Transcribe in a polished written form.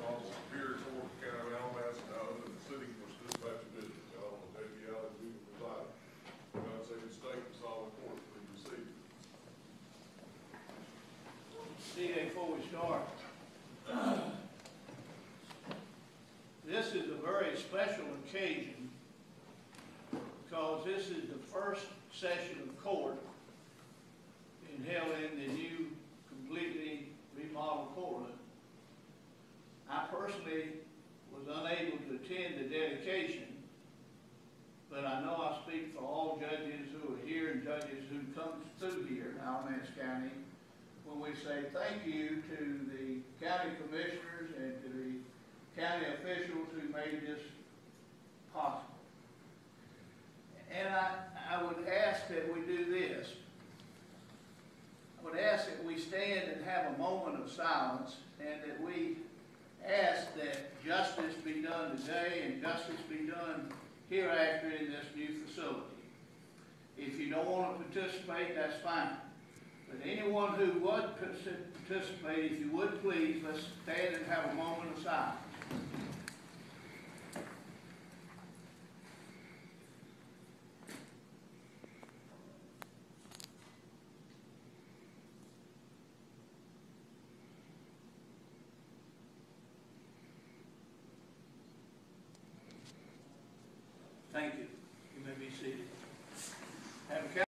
on the Superior Court, County of Alabama, and other than the city for dispatch of business, and on the daily hours we can provide. God save the state and solid court, please receive. DA, before we start, this is a very special occasion because this is the first session of court held in the new, completely remodeled courtroom. I personally was unable to attend the dedication, but I know I speak for all judges who are here and judges who come through here in Alamance County when we say thank you to the county commissioners and to the county officials who made this possible. And I would ask that we do this. I would ask that we stand and have a moment of silence, and that we ask that justice be done today and justice be done hereafter in this new facility. If you don't want to participate, that's fine. But anyone who would participate, if you would please, let's stand and have a moment of silence.